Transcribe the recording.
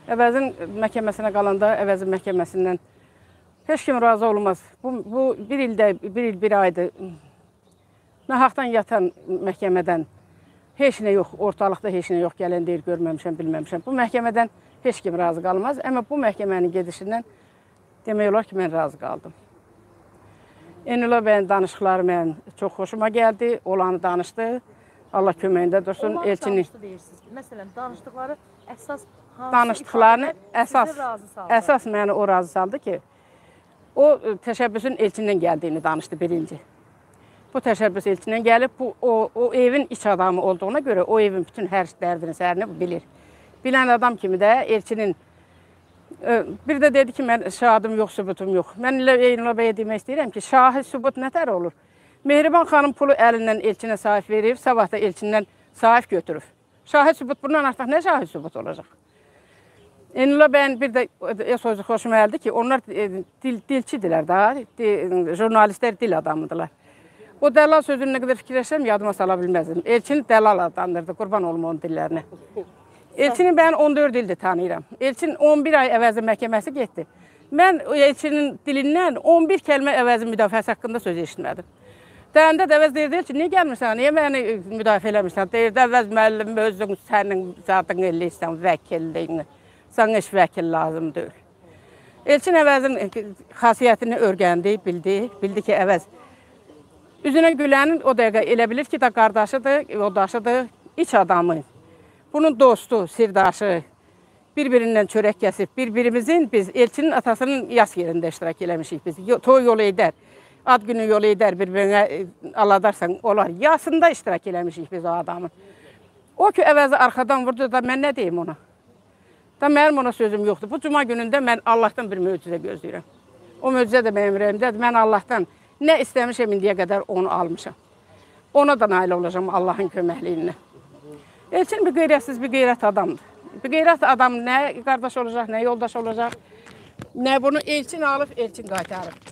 Əvəzin məhkəməsinə qalanda, əvəzin məhkəməsindən heç kim razı olmaz. Bu bir ildə, bir il, bir aydır. Nahaqdan yatan məhkəmədən heç nə yox, ortalıqda heç nə yox, gələn deyir, görməmişəm, bilməmişəm. Bu məhkəmədən heç kim razı qalmaz. Amma bu məhkəmənin gedişindən demək olar ki, mən razı qaldım. Eynullah bəyin danışıqları mən çox xoşuma gəldi, olanı danışdı. Allah köməyində dursun. Olanı danışdı deyirsiniz. Məsələn, danışdıqları əsas hansı ifadələr sizi razı saldı? Əsas məni o razı saldı ki, o təşəbbüsün Elçindən gəldiyini danışdı birinci. Bu təşəbbüs Elçindən gəlib, o evin iç adamı olduğuna görə o evin bütün hər dərdini, sərini bilir. Bilən adam kimi də Elçinin bir də dedi ki, mən şahidim yox, sübutum yox. Mən Eynullah bəyə demək istəyirəm ki, şahid, sübut nətər olur? Mehriban xanım pulu əlindən Elçinə sahib verib, sabah da Elçindən sahib götürüb. Şahid, sübut bundan artıq nə şahid, sübut olacaq? Eynullah bəyin bir də sözü xoşuma gəldi ki, onlar dilçidirlər da, jurnalistlər dil adamıdırlar. O dəlal sözünü nə qədər fikirləşsəm, yadıma sala bilməzdim. Elçini dəlal adlandırdı, qurban olum onun dillərinə. Elçini mən 14 ildir tanıyıram. Elçin 11 ay əvəzi məhkəməsi getdi. Mən Elçinin dilindən 11 kəlmə əvəzi müdafiəsi haqqında söz eşitmədim. Deyəndə də əvəz deyirdi ki, niyə gəlmirsən, niyə məni müdafiə eləmirsən? Deyirdi, əvəz müəllim özün sənin zadın eləyirsən, vəkilliyin. Sana heç vəkil lazım deyil. Elçin əvəzin xasiyyətini öyrəndi, bildi ki, əvəz üzünə gülənin o dəqiqə elə bilir ki, da qardaşıdır, yoldaşıdır, iç adamı. Bunun dostu, sirdaşı, bir-birindən çörək kəsib, biz Elçinin atasının yas yerində iştirak eləmişik biz. Toy yolu edər, ad günü yolu edər, bir-birinə aladarsan, olar. Yasında iştirak eləmişik biz o adamın. O ki, əvəzi arxadan vurdu da mən nə deyim ona? Da mənim ona sözüm yoxdur. Bu cuma günündə mən Allahdan bir möcüzə gözləyirəm. O möcüzə də mənim ürəyimdədir. Mən Allahdan nə istəmişəm indiyə qədər onu almışam. Ona da nail olacağım Allahın köməkliyindən. Elçin bir qeyrətsiz, bir qeyrət adamdır. Bir qeyrət adam nə qardaş olacaq, nə yoldaş olacaq, nə bunu Elçin alıb, Elçin qaytarıb.